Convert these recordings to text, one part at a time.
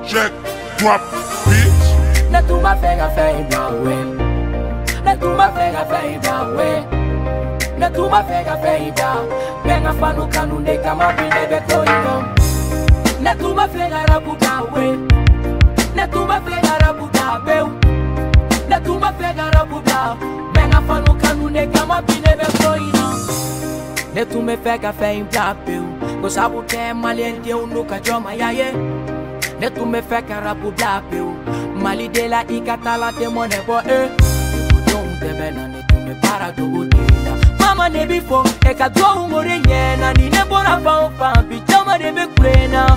check, drop, bitch. Ne tu ma fega fei blawe. Ne tu ma fega fei blawe. Ne tu ma fega fei bla. Benga fanu kanu ne kama bine be koino. Ne tu ma fega rabu blawe. Ne tu ma fega rabu blawe. Ne tu ma fega rabu bla. Benga fanu kanu ne kama bine be koino. Ne tu me fega fei blawe. Ko sabu ke maliente unuka joma yaye. Ne tu me fega rabu blawe. Mali de la ikatala te mone bo don't demena ne tu me para do udila mama ne bifo e ka do umore nyena ni ne bora fa bi chama de be plena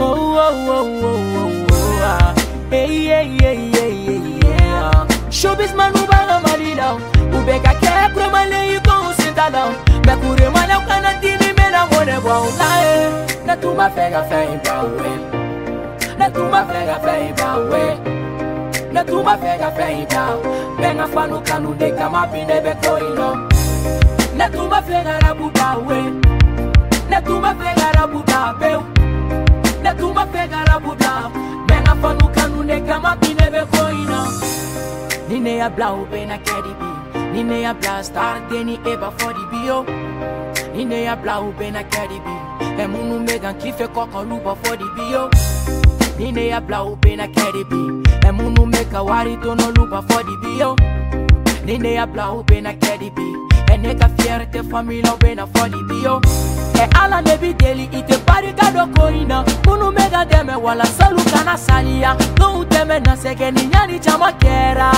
showbiz manu bala malila ubeka ke pro male yu ko sentala me kure mala kana tini me na mone bo na tu ma fega fe bawe na tu ma fega fe bawe. Ne tu ma fega feita, benga fanu kanu de kama bine be koino. Ne tu ma fega rabuda we, ne tu ma fega rabuda be, ne tu ma fega rabuda, benga fanu kanu de kama bine be koino. Nine ya blau be na kedibi, nine ya blau star deni eba for the bio. Nine ya blau be na kedibi, e munu megan kife koko lupa for the bio. Nine ya blau be na kedibi. E munu meka wari tono lupa for the bio. Nine ya blau be na kedibi. E neka fierté famille be na for the bio. E ala nebi deli ite pari kado koina. Munu mega deme wala salu kana salia. No deme na sege ni nyani chama kera.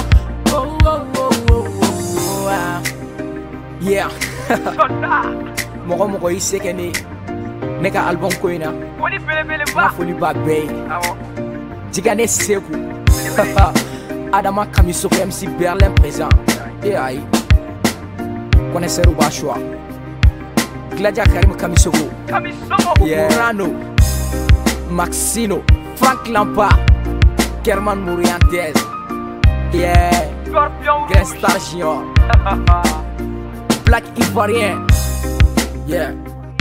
Yeah. Moko moko iseke ni neka album koina. Ma foli ba bay. Digane seku. Adama Kamisoko MC Berlin présent. Et aïe. Connaisseur ou Bachua. Gladia Karim Kamisoko. Rano. Maxino. Frank Lampa. Kerman Mouriantez. Yeah. Grand Star Junior. Black Ivoirien. Yeah.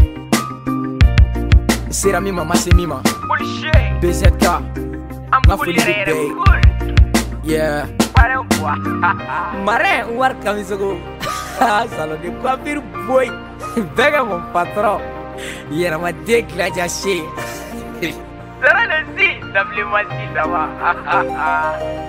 Serami Mama Semima. BZK. Ma folie de bay. Yeah. Marin war Kamisoko. Salon de coiffure boy. Vega mon patron. Hier ma déclaration. Será assim, W-Mac, ça va.